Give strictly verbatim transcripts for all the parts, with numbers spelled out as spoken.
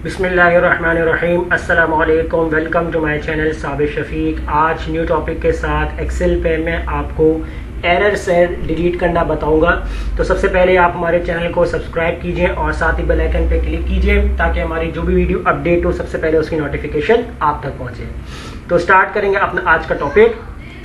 बिस्मिल्लाहिर्रहमानिर्रहीम, अस्सलामु अलैकुम। Welcome to my channel Sabir Shafiq. आज न्यू टॉपिक के साथ एक्सेल पे मैं आपको एरर सेल डिलीट करना बताऊंगा। तो सबसे पहले आप हमारे चैनल को सब्सक्राइब कीजिए और साथ ही बेल आइकन पे क्लिक कीजिए ताकि हमारी जो भी वीडियो अपडेट हो सबसे पहले उसकी नोटिफिकेशन आप तक पहुंचे। तो स्टार्ट करेंगे अपना आज का टॉपिक।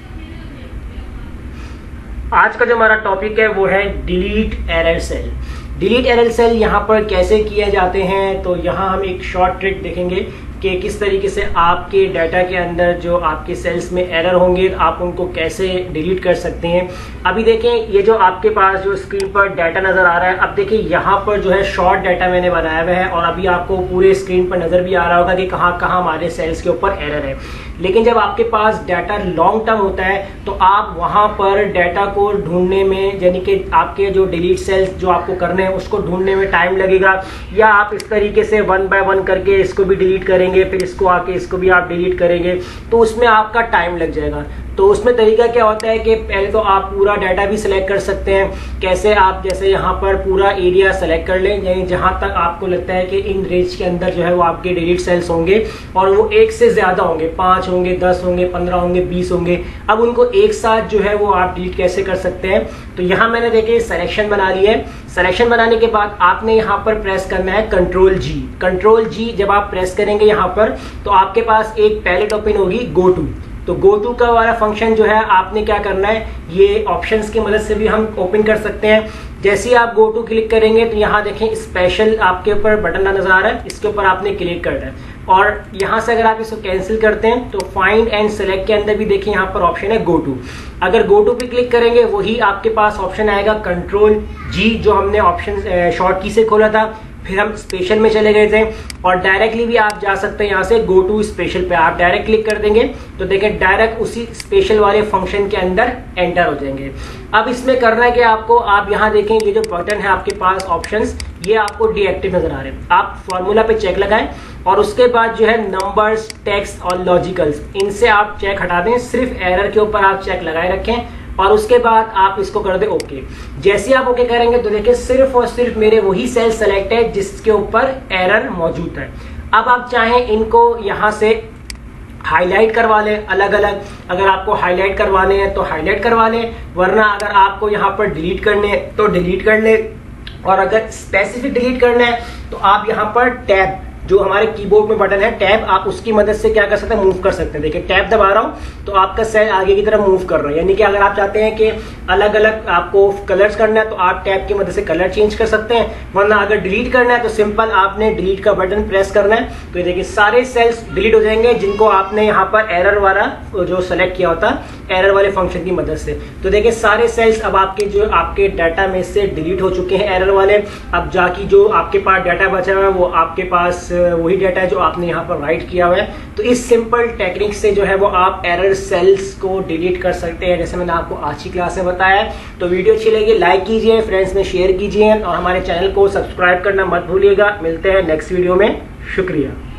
आज का जो हमारा टॉपिक है वो है delete error cell. Delete error cell यहाँ पर कैसे किए जाते हैं, तो यहाँ हम एक शॉर्ट ट्रिक देखेंगे कि किस तरीके से आपके डाटा के अंदर जो आपके सेल्स में एरर होंगे आप उनको कैसे डिलीट कर सकते हैं। अभी देखें, ये जो आपके पास जो स्क्रीन पर डाटा नजर आ रहा है, अब देखिए यहाँ पर जो है शॉर्ट डाटा मैंने बनाया हुआ है और अभी आपको पूरे स्क्रीन पर नजर भी आ रहा होगा कि कहाँ कहाँ हमारे सेल्स के ऊपर एरर है। लेकिन जब आपके पास डाटा लॉन्ग टर्म होता है तो आप वहां पर डाटा को ढूंढने में, यानी कि आपके जो डिलीट सेल्स जो आपको करने हैं उसको ढूंढने में टाइम लगेगा, या आप इस तरीके से वन बाय वन करके इसको भी डिलीट करेंगे, फिर इसको आके इसको भी आप डिलीट करेंगे, तो उसमें आपका टाइम लग जाएगा। तो उसमें तरीका क्या होता है कि पहले तो आप पूरा डाटा भी सिलेक्ट कर सकते हैं। कैसे, आप जैसे यहाँ पर पूरा एरिया सेलेक्ट कर लें, यानी जहां तक आपको लगता है कि इन रेंज के अंदर जो है वो आपके डिलीट सेल्स होंगे और वो एक से ज्यादा होंगे, पांच होंगे, दस होंगे, पंद्रह होंगे, बीस होंगे। अब उनको एक साथ जो है वो आप डिलीट कैसे कर सकते हैं। तो यहाँ मैंने देखिए सिलेक्शन बना लिया है। सिलेक्शन बनाने के बाद आपने यहाँ पर प्रेस करना है कंट्रोल जी। कंट्रोल जी जब आप प्रेस करेंगे यहाँ पर तो आपके पास एक पैलेट ओपन होगी गो टू। तो गो टू का वाला फंक्शन जो है आपने क्या करना है, ये ऑप्शंस की मदद से भी हम ओपन कर सकते हैं। जैसे ही आप गो टू क्लिक करेंगे तो यहाँ देखें स्पेशल आपके ऊपर बटन नजर आ रहा है, इसके ऊपर आपने क्लिक करना है और यहाँ से अगर आप इसको कैंसिल करते हैं तो फाइंड एंड सेलेक्ट के अंदर भी देखिए यहाँ पर ऑप्शन है गो टू। अगर गो टू पे क्लिक करेंगे वही आपके पास ऑप्शन आएगा कंट्रोल जी, जो हमने ऑप्शन शॉर्ट की से खोला था। फिर हम स्पेशल में चले गए थे और डायरेक्टली भी आप जा सकते हैं यहाँ से गो टू स्पेशल पे आप डायरेक्ट क्लिक कर देंगे तो देखिए डायरेक्ट उसी स्पेशल वाले फंक्शन के अंदर एंटर हो जाएंगे। अब इसमें करना है कि आपको, आप यहाँ देखें ये जो बटन है आपके पास ऑप्शंस, ये आपको डीएक्टिव नजर आ रहे हैं। आप फॉर्मूला पे चेक लगाएं और उसके बाद जो है नंबर्स, टेक्स्ट और लॉजिकल्स, इनसे आप चेक हटा दें। सिर्फ एरर के ऊपर आप चेक लगाए रखें और उसके बाद आप इसको कर दे ओके। जैसे आप ओके करेंगे तो देखिए सिर्फ और सिर्फ मेरे वही सेल सेलेक्ट है जिसके ऊपर एरर मौजूद है। अब आप चाहें इनको यहां से हाईलाइट करवा लें अलग अलग, अगर आपको हाईलाइट करवाने हैं तो हाईलाइट करवा लें, वरना अगर आपको यहाँ पर डिलीट करने हैं तो डिलीट कर ले, और अगर स्पेसिफिक डिलीट करना है तो आप यहाँ पर टैब, जो हमारे कीबोर्ड में बटन है टैब, आप उसकी मदद से क्या कर सकते हैं, मूव कर सकते हैं। देखिए टैब दबा रहा हूं तो आपका सेल आगे की तरफ मूव कर रहा है, यानी कि अगर आप चाहते हैं कि अलग अलग आपको कलर्स करना है तो आप टैब की मदद से कलर चेंज कर सकते हैं, वरना अगर डिलीट करना है तो सिंपल आपने डिलीट का बटन प्रेस करना है। तो ये देखिए सारे सेल्स डिलीट हो जाएंगे जिनको आपने यहाँ पर एरर वाला जो सेलेक्ट किया होता एरर वाले फंक्शन की मदद से। तो देखिए सारे सेल्स अब आपके जो आपके डाटा में से डिलीट हो चुके हैं एरर वाले। अब जाके जो आपके पास डाटा बचा हुआ है वो आपके पास वही डाटा है जो आपने यहाँ पर राइट किया हुआ है। तो इस सिंपल टेक्निक से जो है वो आप एरर सेल्स को डिलीट कर सकते हैं, जैसे मैंने आपको आज की क्लास में बताया। तो वीडियो अच्छी लगी लाइक कीजिए, फ्रेंड्स में शेयर कीजिए और हमारे चैनल को सब्सक्राइब करना मत भूलिएगा। मिलते हैं नेक्स्ट वीडियो में, शुक्रिया।